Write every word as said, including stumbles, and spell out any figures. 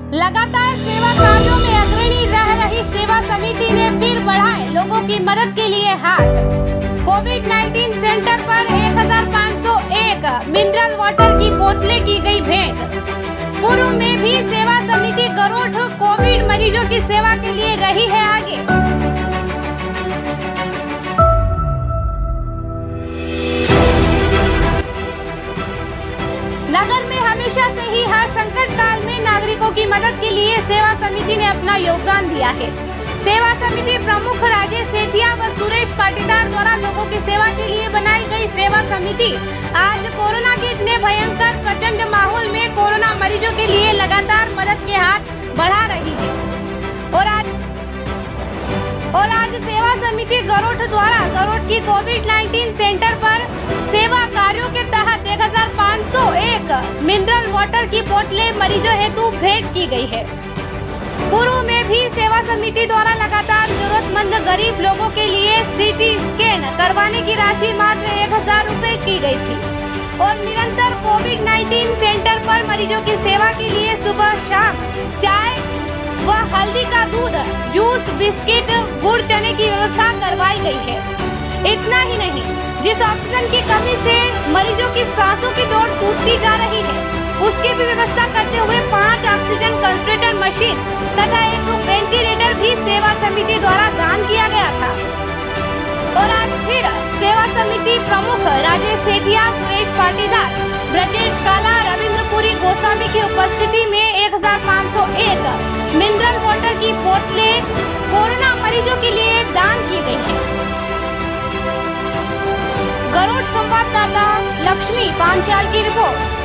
लगातार सेवा कार्यों में अग्रणी रह रही सेवा समिति ने फिर बढ़ाए लोगों की मदद के लिए हाथ। कोविड उन्नीस सेंटर पर एक हज़ार पाँच सौ एक मिनरल वाटर की बोतलें की गई भेंट। पूर्व में भी सेवा समिति गरोठ कोविड मरीजों की सेवा के लिए रही है आगे। नगर में हमेशा से ही हर संकट काल में नागरिकों की मदद के लिए सेवा समिति ने अपना योगदान दिया है। सेवा समिति प्रमुख राजेश सेठिया व सुरेश पाटीदार द्वारा लोगों की सेवा के लिए बनाई गई सेवा समिति आज कोरोना के इतने भयंकर प्रचंड माहौल में कोरोना मरीजों के लिए लगातार मदद के हाथ बढ़ा रही है। और आज और आज सेवा समिति गरोठ द्वारा गरोठ की कोविड उन्नीस सेंटर पर सेवा कार्यों के तहत एक हज़ार पाँच सौ एक मिनरल वाटर की बोतलें मरीजों हेतु भेंट की गई है। पूर्व में भी सेवा समिति द्वारा लगातार जरूरतमंद गरीब लोगों के लिए सीटी स्कैन करवाने की राशि मात्र एक हजार रुपए की गई थी और निरंतर कोविड उन्नीस सेंटर पर मरीजों की सेवा के लिए सुबह शाम चाय व हल्दी का दूध, जूस, बिस्किट, गुड़, चने की व्यवस्था करवाई गई है। इतना ही नहीं, जिस ऑक्सीजन की कमी से मरीजों की सांसों की दौड़ टूटती जा रही है, उसकी भी व्यवस्था करते हुए पांच ऑक्सीजन कंसंट्रेटर मशीन तथा एक वेंटिलेटर भी सेवा समिति द्वारा दान किया गया था। और आज फिर सेवा समिति प्रमुख राजेश सेठिया, सुरेश पाटीदार, ब्रजेश काला, रविंद्रपुरी गोस्वामी की उपस्थिति में एक हज़ार पाँच सौ एक मिनरल वाटर की बोतलें कोरोना मरीजों के लिए दान की गई है। गरुड़ संवाददाता लक्ष्मी पांचाल की रिपोर्ट।